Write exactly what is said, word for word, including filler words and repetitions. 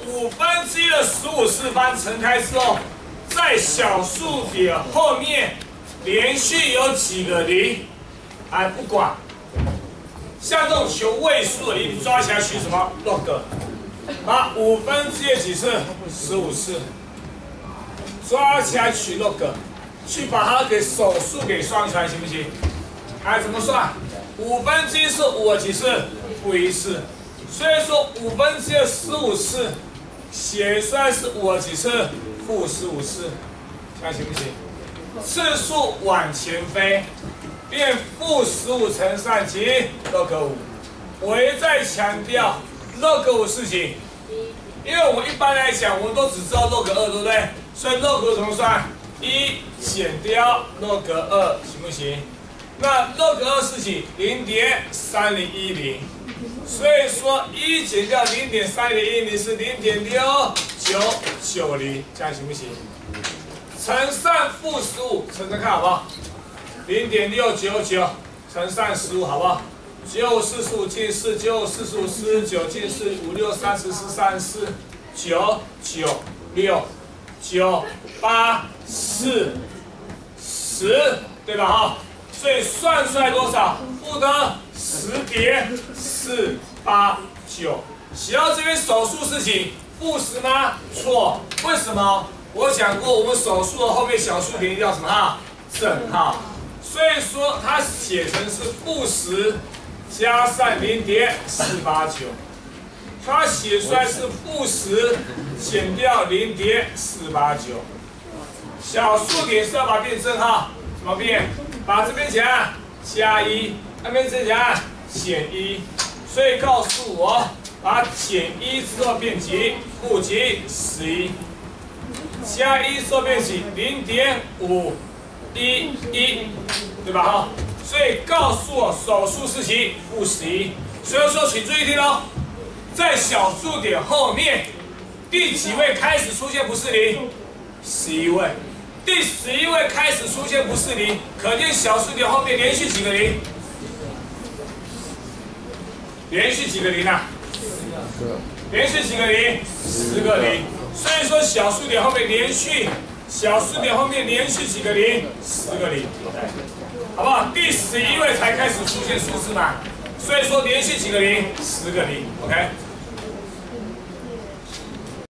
五分之一的十五次方乘开之后，在小数点后面连续有几个零？哎，不管。像这种求位数的，你抓起来取什么 log？ 把五分之一几次？十五次。抓起来取 log， 去把它给手数给算出来，行不行？哎，怎么算？五分之一是五几次？负一次。所以说五分之一的十五次，写出来是五几次？负十五次。这样行不行？次数往前飞，变负十五乘上几 log 五。我一再强调 log 五是几？因为我们一般来讲，我们都只知道 log 二，对不对？所以 log 怎么算？一减掉 log 二，行不行？那 log 二是几？零点三零一零。所以说一减掉零点三零一零是零点六九九零，这样行不行？乘上负十五，乘乘看好不好？零点六九九乘上十五，好不好？九四十五进四，九四十五四十九进四，五六三十四三十四，九九六九八四十，对吧？哈，所以算出来多少？负的十点四八九。写到这边手数是几？负十吗？错，为什么？我讲过，我们手数的后面小数点一定要什么号？正号。所以说它写成是负十加上零点四八九，它写出来是负十减掉零点四八九。小数点是要把它变正号，怎么变？把这边怎样加一，那边怎样减一。所以告诉我，把减一之后变几？负几？十一。加一之后变几？零点五一一，对吧？哈，所以告诉我手数是几？负十一。所以说，请注意听哦，在小数点后面，第几位开始出现不是零？十一位。第十一位开始出现不是零，可见小数点后面连续几个零？连续几个零啊？连续几个零？十个零。所以说小数点后面连续，小数点后面连续几个零？十个零，好不好？第十一位才开始出现数字嘛，所以说连续几个零？十个零 ，OK。